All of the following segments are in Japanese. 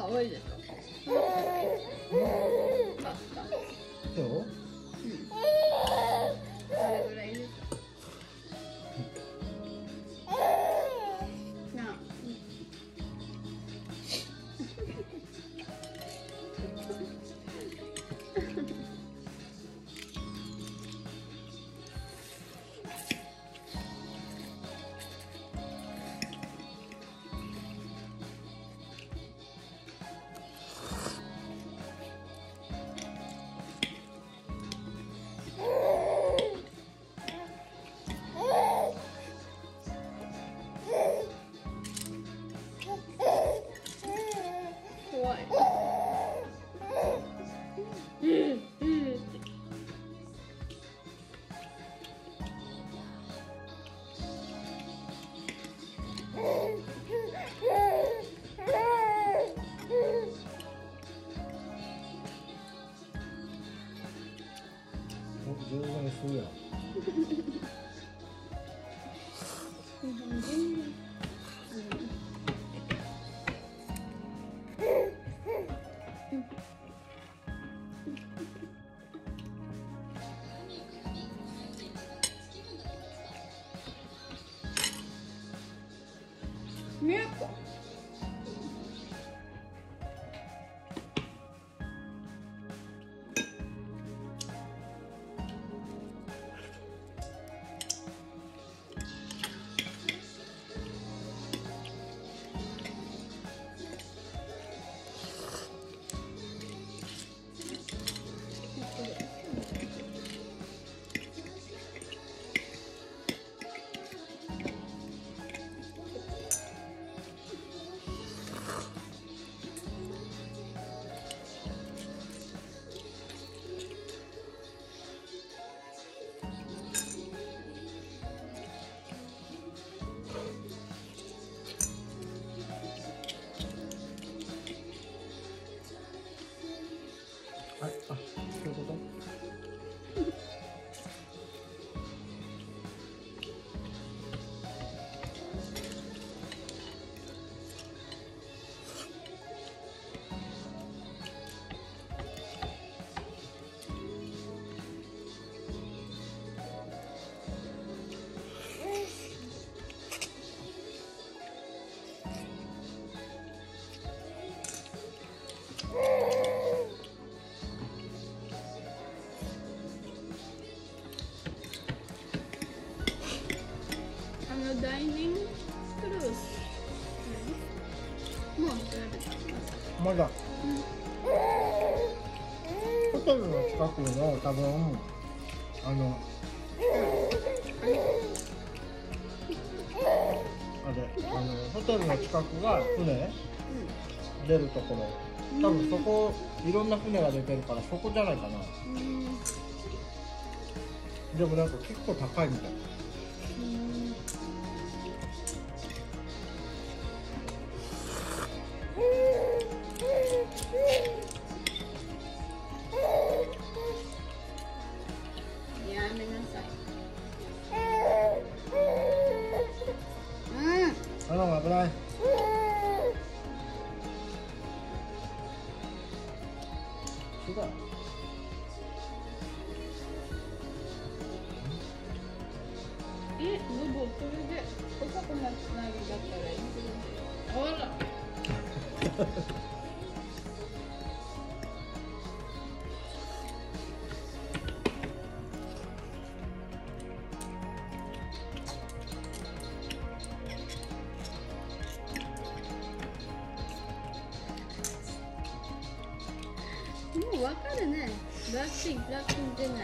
青いでしょ。パスタ。 そう？ これぐらいです。なあ。怖い。 上手にするやん。 見えっか。 はい、あ、そういうこと？ ダイニングクルーズ。もう調べた。 まだ。ホテルの近くの多分ホテルの近くが船出るところ。多分そこいろんな船が出てるからそこじゃないかな。でもなんか結構高いみたい。 やめなさい。 あの危ない。違う。 ノブ、それで遅くなってないんだったらいいけど。ほら。もうわかるね。ブラッシング出ない。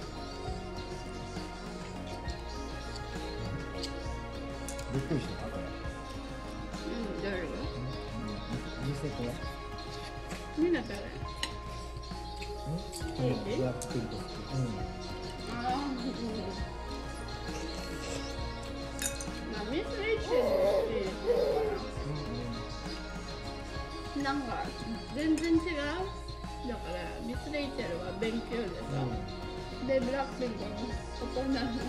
びっくりしたこれ。 出るよ。 見せて。 みんな誰？ ブラックピルト。 ああ。まあミスレイチェルなんか全然違う。だからミスレイチェルは勉強でさ、でブラックピルトのそこなの。だから。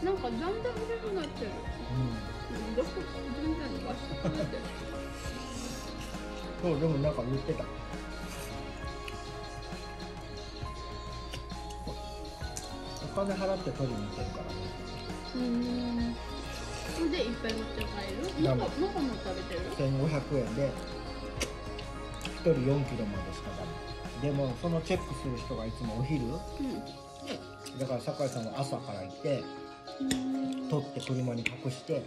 なんかだんだん嬉しくなってる。どこ全然バシッとなってる。 そうでもなんか言ってた。お金払って取りに行ってるからね。 でいっぱい持って帰る。もこも食べてる。 1500円で1人4キロまでしかダメ。でもそのチェックする人がいつもお昼、だから酒井さんは朝から行って取って車に隠して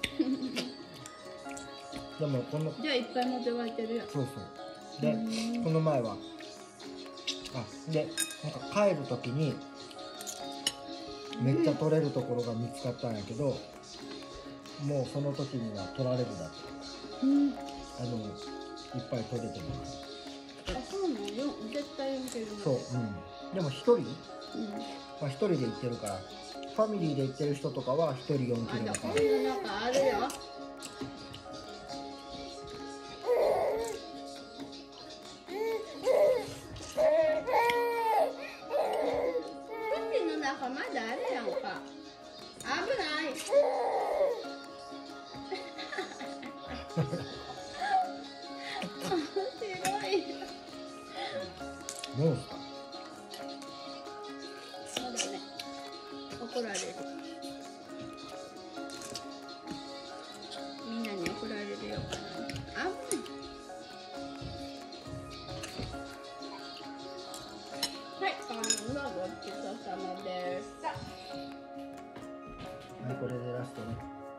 でもこのじゃあいっぱい持って帰ってるやん。 そうそうでこの前はでなんか帰る時にめっちゃ取れるところが見つかったんやけど、もうその時には取られるだって、いっぱい取れてる。 あ、そうなのよ、絶対受ける。 そう、でも1人、1人で行ってるから、ファミリーで行ってる人とかは1人4キロだから。 なんかあるよ。口の中まだあれやんか。危ない。 モンスター。 そうだね。怒られる。みんなに怒られるよかな。危ない。はい、パンのごちそうさまでした。 はい、これでラストね。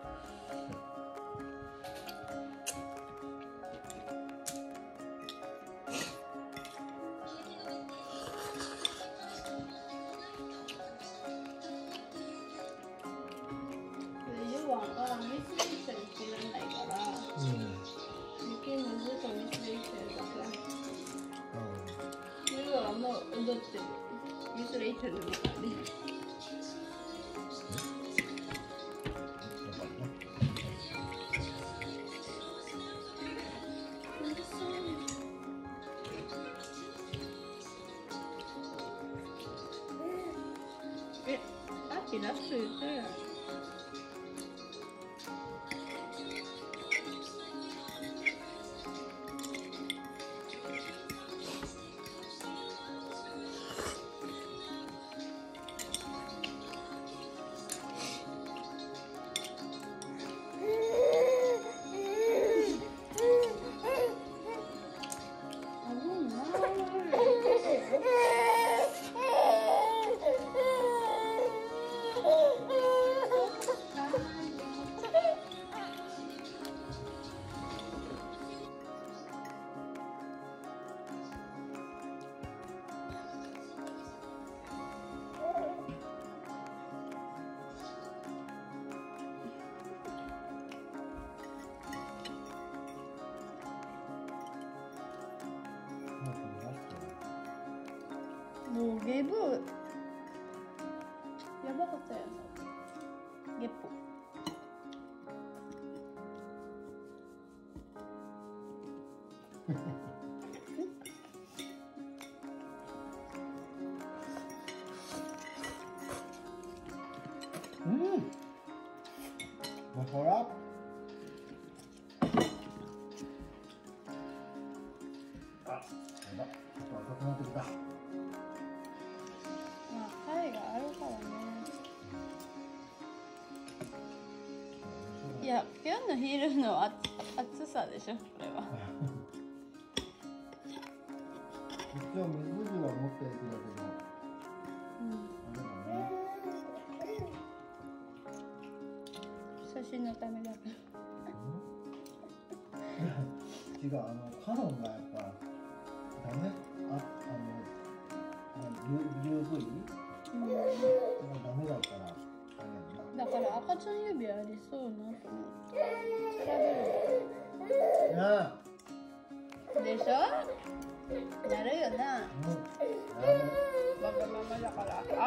踊ってる。ミスレイチェルの中で。さっきラスト言ったやん。もうゲブやばかったやん。ゲッポもうほら赤くなってきた。 まあ貝があるからね。いや、今日の昼の暑さでしょ、これは。 一応水着は持っていくだけど、あれだね。 写真のためだから。 違う、カノンがやっぱダメ、UV ダメだったらだから赤ちゃん指ありそうなと思って調べる。 なあでしょ、なるよな。わがままだから